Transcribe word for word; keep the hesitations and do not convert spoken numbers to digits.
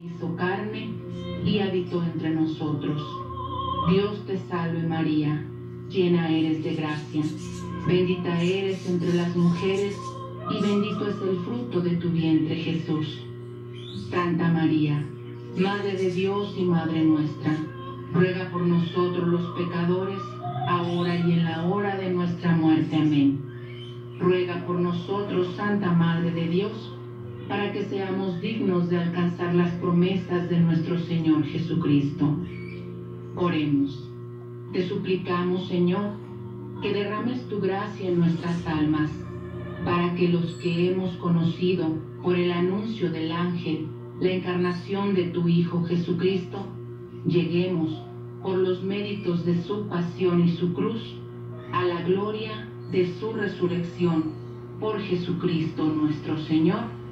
hizo carne y habitó entre nosotros. Dios te salve María, llena eres de gracia, bendita eres entre las mujeres y bendito es el fruto de tu vientre Jesús. Santa María, Madre de Dios y Madre nuestra, ruega por nosotros los pecadores, ahora y en la hora de nuestra muerte. Amén. Ruega por nosotros, Santa Madre de Dios, para que seamos dignos de alcanzar las promesas de nuestro Señor Jesucristo. Oremos. Te suplicamos, Señor, que derrames tu gracia en nuestras almas, para que los que hemos conocido por el anuncio del ángel la encarnación de tu Hijo Jesucristo, lleguemos, por los méritos de su pasión y su cruz, a la gloria de su resurrección, por Jesucristo nuestro Señor.